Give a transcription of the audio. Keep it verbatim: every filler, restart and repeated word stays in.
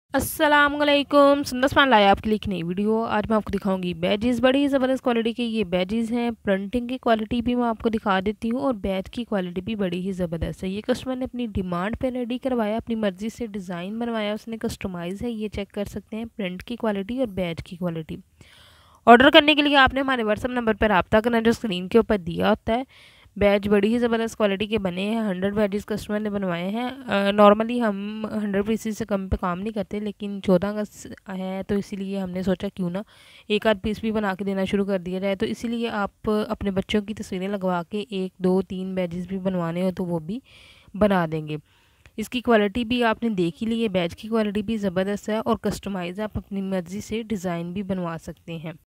अस्सलामुअलैकुम। सुंदरस्मान लाया आपके लिए एक नई वीडियो। आज मैं आपको दिखाऊंगी बैजेस, बड़ी ही ज़बरदस्त क्वालिटी के ये बैजेस हैं। प्रिंटिंग की क्वालिटी भी मैं आपको दिखा देती हूँ और बैज की क्वालिटी भी बड़ी ही ज़बरदस्त है। ये कस्टमर ने अपनी डिमांड पे रेडी करवाया, अपनी मर्ज़ी से डिज़ाइन बनवाया, उसने कस्टमाइज़ है। ये चेक कर सकते हैं प्रिंट की क्वालिटी और बैज की क्वालिटी। ऑर्डर करने के लिए आपने हमारे व्हाट्सअप नंबर पर रब्ता करना जो स्क्रीन के ऊपर दिया होता है। बैज बड़ी ही ज़बरदस्त क्वालिटी के बने हैं। हंड्रेड बैजेस कस्टमर ने बनवाए हैं। नॉर्मली हम हंड्रेड पीसीस से कम पे काम नहीं करते, लेकिन चौदह अगस्त है तो इसीलिए हमने सोचा क्यों ना एक आध पीस भी बना के देना शुरू कर दिया जाए। तो इसीलिए आप अपने बच्चों की तस्वीरें लगवा के एक दो तीन बैजेस भी बनवाने हो तो वो भी बना देंगे। इसकी क्वालिटी भी आपने देख ही ली है। बैज की क्वालिटी भी ज़बरदस्त है और कस्टमाइज़ आप अपनी मर्ज़ी से डिज़ाइन भी बनवा सकते हैं।